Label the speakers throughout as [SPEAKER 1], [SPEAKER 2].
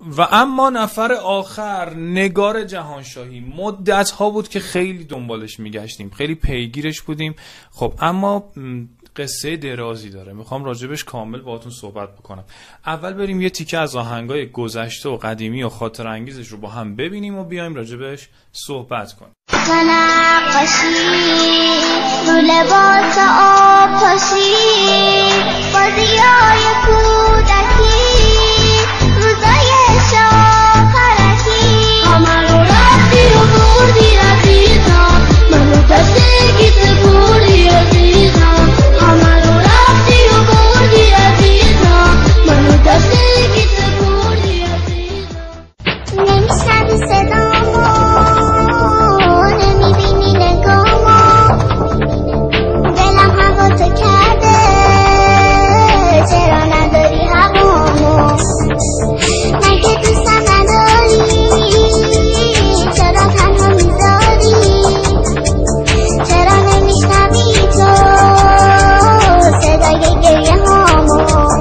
[SPEAKER 1] و اما نفر آخر نگار جهانشاهی، مدت ها بود که خیلی دنبالش میگشتیم، خیلی پیگیرش بودیم. خب اما قصه درازی داره، میخوام راجبش کامل باهاتون صحبت بکنم. اول بریم یه تیکه از آهنگای گذشته و قدیمی و خاطر انگیزش رو با هم ببینیم و بیایم راجبش صحبت کنیم.
[SPEAKER 2] نقاشی رو لباس آب پاشی، بازیای کودکی، روزای شاخرکی، همه رو رفتی و بردی عزیزم، منو دستگیت بردی عزیزم، همه رو رفتی و بردی عزیزم، منو دستگیت بردی عزیزم. نمیشنوی صدامو، نمیبینی نگامو، دلم هوا تو کرده، چرا نداری هوامو، مگه دوستم نداری، چرا تنها میذاری، چرا نمیشنوی تو صدای گریه هامو،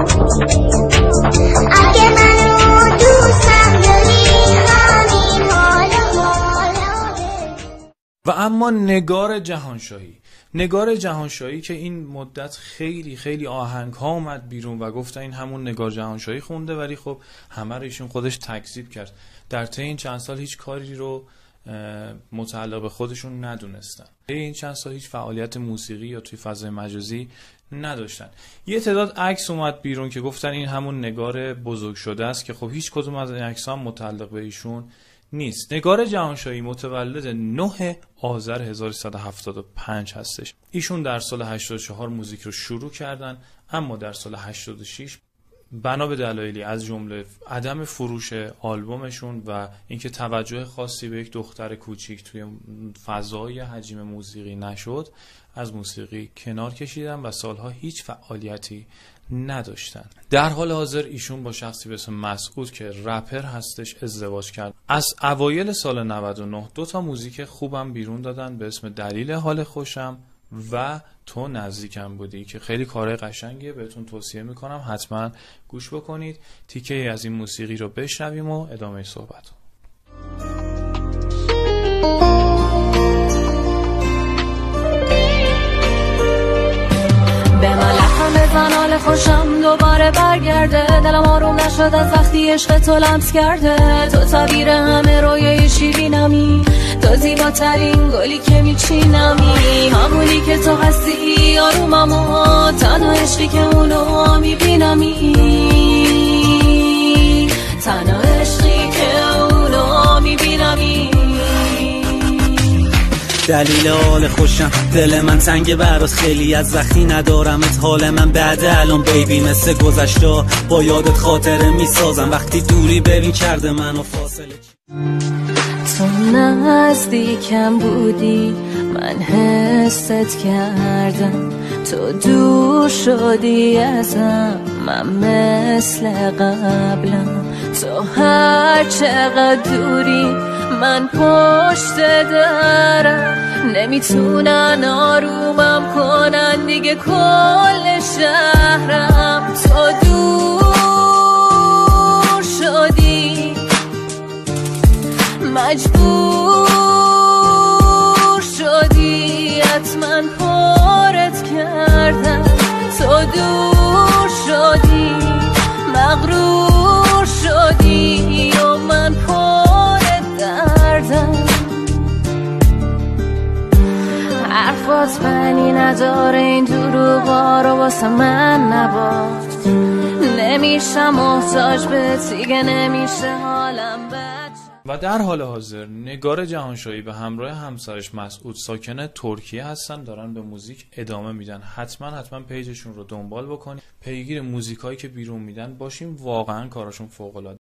[SPEAKER 2] اگه منو دوستم داری همین حالا
[SPEAKER 1] و اما نگار جهانشاهی، نگار جهانشاهی که این مدت خیلی خیلی آهنگ ها اومد بیرون و گفتن این همون نگار جهانشاهی خونده، ولی خب همه رو ایشون خودش تکذیب کرد. در طی این چند سال هیچ کاری رو متعلق به خودشون ندونستن، این چند سال هیچ فعالیت موسیقی یا توی فضای مجازی نداشتن. یه تعداد عکس اومد بیرون که گفتن این همون نگار بزرگ شده است که خب هیچ کدوم از این عکس‌ها متعلق به ایشون نیست. نگار جهانشاهی متولد 9 آذر 1375 هستش. ایشون در سال 84 موزیک رو شروع کردن، اما در سال 86 بنا به دلایلی از جمله عدم فروش آلبومشون و اینکه توجه خاصی به یک دختر کوچیک توی فضای حجم موسیقی نشد، از موسیقی کنار کشیدن و سالها هیچ فعالیتی نداشتن. در حال حاضر ایشون با شخصی به اسم مسعود که رپر هستش ازدواج کرد. از اوایل سال 99 2 تا موزیک خوبم بیرون دادن به اسم دلیل حال خوشم و تو نزدیکم بودی که خیلی کارهای قشنگیه، بهتون توصیه میکنم حتما گوش بکنید. تیکه از این موسیقی رو بشنویم و ادامه صحبت.
[SPEAKER 3] به من لحن بزن حال خوشم دوباره برگرده، دلم آروم نشد از وقتی عشق تو لمس کرده، تو تعبیر همه رویای شیرینمی، تو زیباترین گلی که میچینمی، همونی که تو هستی آرومم و تنها عشقی که اونو میبینمی، تنها عشقی که اونو میبینمی.
[SPEAKER 4] دلیل حال خوشم دل من تنگ براس، خیلی از وقتی ندارمت حال من بعد الان بیبی مثل گذشته با یادت خاطره میسازم، وقتی دوری ببین کرده منو فاصله.
[SPEAKER 3] تو نزدیکم بودی من حست کردم، تو دور شدی ازم من مثل قبلم، تو هر چقدر دوری من پشت درم، نمیتونن آرومم کنن دیگه کل شهرم، تو دور شدی مجبور شدی حتما پارت کردم، تو دور شدی مغرور شدی و من پارت دردم، حرفات معنی نداره این دروغا رو واسه من نباش، نمیشم محتاج به دیگه نمیشه حالم بد.
[SPEAKER 1] و در حال حاضر نگار جهانشاهی به همراه همسرش مسعود ساکن ترکیه هستن، دارن به موزیک ادامه میدن. حتما پیجشون رو دنبال بکنید، پیگیر موزیکایی که بیرون میدن باشیم، واقعا کاراشون فوق العاده.